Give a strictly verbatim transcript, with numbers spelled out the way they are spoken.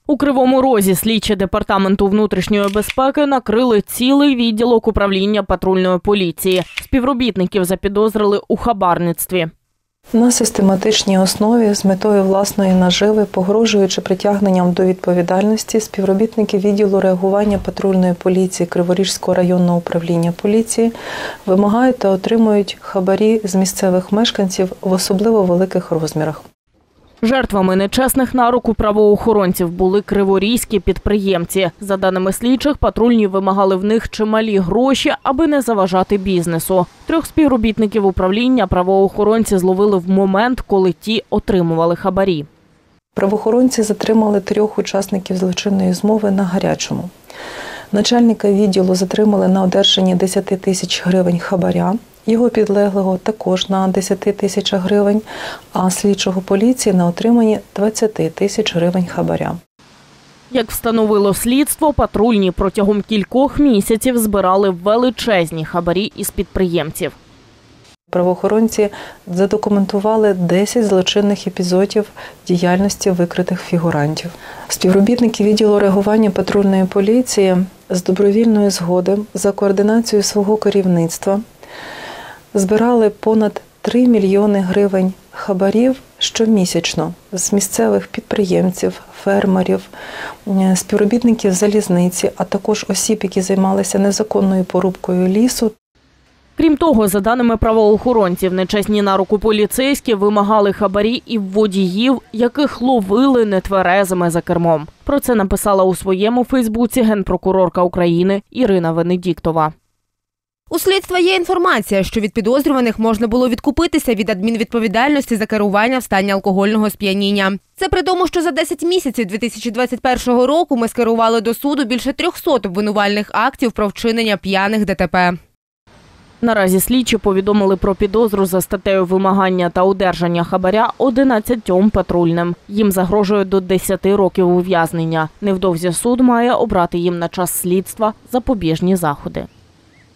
У Кривому Розі слідчі департаменту внутрішньої безпеки накрили цілий відділок управління патрульної поліції. Співробітників запідозрили у хабарництві. На систематичній основі з метою власної наживи, погрожуючи притягненням до відповідальності, співробітники відділу реагування патрульної поліції Криворізького районного управління поліції вимагають та отримують хабарі з місцевих мешканців в особливо великих розмірах. Жертвами нечесних на руку правоохоронців були криворізькі підприємці. За даними слідчих, патрульні вимагали в них чималі гроші, аби не заважати бізнесу. Трьох співробітників управління правоохоронці зловили в момент, коли ті отримували хабарі. Правоохоронці затримали трьох учасників злочинної змови на гарячому. Начальника відділу затримали на одержанні десять тисяч гривень хабаря. Його підлеглого також на десять тисяч гривень, а слідчого поліції на отриманні двадцять тисяч гривень хабаря. Як встановило слідство, патрульні протягом кількох місяців збирали величезні хабарі із підприємців. Правоохоронці задокументували десять злочинних епізодів діяльності викритих фігурантів. Співробітники відділу реагування патрульної поліції з добровільної згоди за координацією свого керівництва збирали понад три мільйони гривень хабарів щомісячно з місцевих підприємців, фермерів, співробітників залізниці, а також осіб, які займалися незаконною порубкою лісу. Крім того, за даними правоохоронців, нечесні на руку поліцейські вимагали хабарі і в водіїв, яких ловили нетверезими за кермом. Про це написала у своєму фейсбуці генпрокурорка України Ірина Венедіктова. У слідства є інформація, що від підозрюваних можна було відкупитися від адмінвідповідальності за керування в стані алкогольного сп'яніння. Це при тому, що за десять місяців дві тисячі двадцять першого року ми скерували до суду більше трьохсот обвинувальних актів про вчинення п'яних ДТП. Наразі слідчі повідомили про підозру за статтею вимагання та одержання хабаря одинадцятьом патрульним. Їм загрожує до десяти років ув'язнення. Невдовзі суд має обрати їм на час слідства запобіжні заходи.